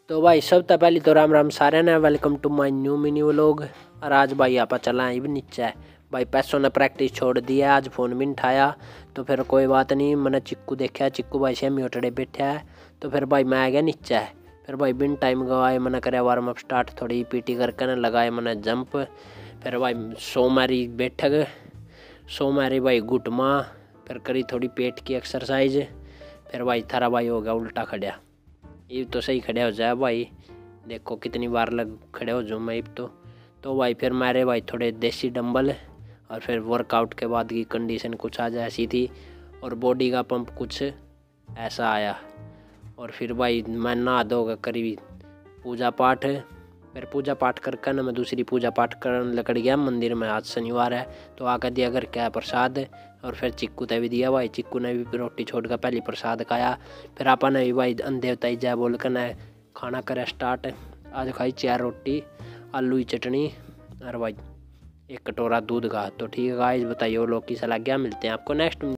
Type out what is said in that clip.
तो भाई सबसे पहले तो राम राम सारे ने, welcome to my new mini vlog. और आज भाई आप चला है भी नीचे है भाई, पैसों ने प्रैक्टिस छोड़ दी है, आज फ़ोन भी नहीं उठाया। तो फिर कोई बात नहीं, मैंने चिक्कू देखा, चिक्कू भाई से उठड़े बैठा है। तो फिर भाई मैं आ गया नीचे है। फिर भाई बिन टाइम गवाए मैंने करे वार्म अप स्टार्ट, थोड़ी पीटी करके ना लगाए मैंने जंप। फिर भाई 100 मारी बैठक, 100 मारी भाई घुटमा, फिर करी थोड़ी पेट की एक्सरसाइज। फिर भाई थारा भाई हो गया उल्टा खड़ा। ये तो सही खड़े हो जाए भाई, देखो कितनी बार लग खड़े हो जाऊँ मैं इब तो भाई फिर मारे भाई थोड़े देसी डंबल। और फिर वर्कआउट के बाद की कंडीशन कुछ आज ऐसी थी और बॉडी का पंप कुछ ऐसा आया। और फिर भाई मैं नहा धोकर करी पूजा पाठ। फिर पूजा पाठ करके ना मैं दूसरी पूजा पाठ करने लकड़ गया मंदिर में। आज शनिवार है तो आकर दिया घर क्या प्रसाद। और फिर चिक्कू ने भी दिया भाई, चिक्कू ने भी रोटी छोड़कर पहले प्रसाद खाया। फिर आपा ने भी भाई अंधे उताई जय बोल कर ना खाना करे स्टार्ट। आज खाई 4 रोटी, आलू की चटनी और भाई 1 कटोरा दूध का। तो ठीक है गाइस, बताइए वो लोग की सलाह क्या, मिलते हैं आपको नेक्स्ट।